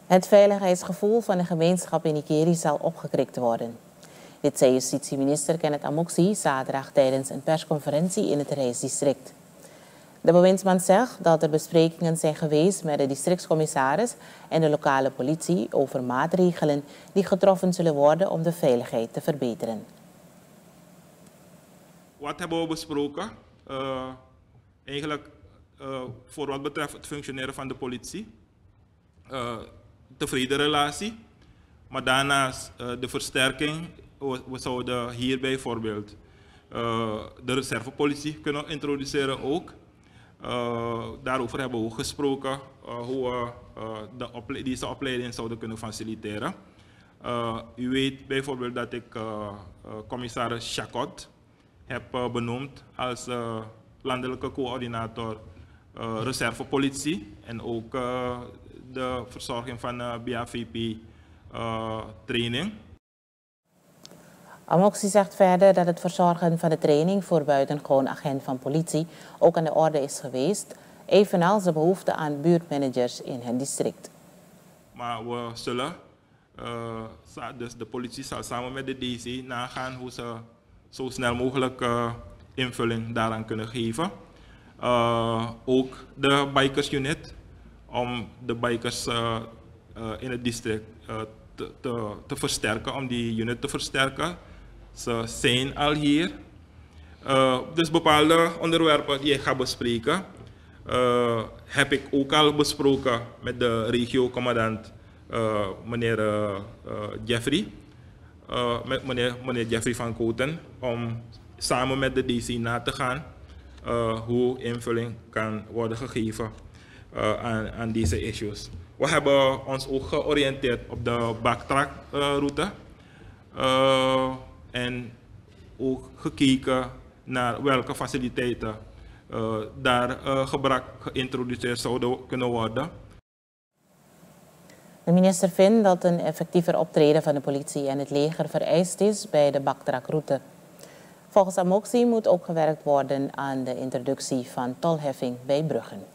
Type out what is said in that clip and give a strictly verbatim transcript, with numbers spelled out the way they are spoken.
Het veiligheidsgevoel van de gemeenschap in Ikeri zal opgekrikt worden. Dit zei justitieminister Kenneth Amoxi zaterdag tijdens een persconferentie in het Reisdistrict. De bewindsman zegt dat er besprekingen zijn geweest met de districtscommissaris en de lokale politie over maatregelen die getroffen zullen worden om de veiligheid te verbeteren. Wat hebben we besproken? Uh, eigenlijk uh, voor wat betreft het functioneren van de politie. Uh, tevreden relatie. Maar daarnaast uh, de versterking. We, we zouden hier bijvoorbeeld uh, de reservepolitie kunnen introduceren ook. Uh, daarover hebben we ook gesproken uh, hoe we uh, de ople deze opleiding zouden kunnen faciliteren. Uh, u weet bijvoorbeeld dat ik uh, uh, commissaris Chacot heb uh, benoemd als uh, landelijke coördinator uh, reservepolitie en ook uh, de verzorging van uh, B A V P uh, training. Amoxi zegt verder dat het verzorgen van de training voor buitengewoon agent van politie ook aan de orde is geweest, evenals de behoefte aan buurtmanagers in het district. Maar we zullen, uh, dus de politie zal samen met de D C nagaan hoe ze zo snel mogelijk uh, invulling daaraan kunnen geven. Uh, ook de bikers unit, om de bikers uh, uh, in het district uh, te, te, te versterken, om die unit te versterken. Ze zijn al hier. Uh, dus bepaalde onderwerpen die ik ga bespreken, uh, heb ik ook al besproken met de regio-commandant, uh, meneer uh, uh, Jeffrey. Uh, met meneer, meneer Jeffrey van Koten, om samen met de D C na te gaan uh, hoe invulling kan worden gegeven uh, aan, aan deze issues. We hebben ons ook georiënteerd op de backtrack-route uh, uh, en ook gekeken naar welke faciliteiten uh, daar uh, gebruik geïntroduceerd zouden kunnen worden. De minister vindt dat een effectiever optreden van de politie en het leger vereist is bij de backtrackroute. Volgens Amoxi moet ook gewerkt worden aan de introductie van tolheffing bij bruggen.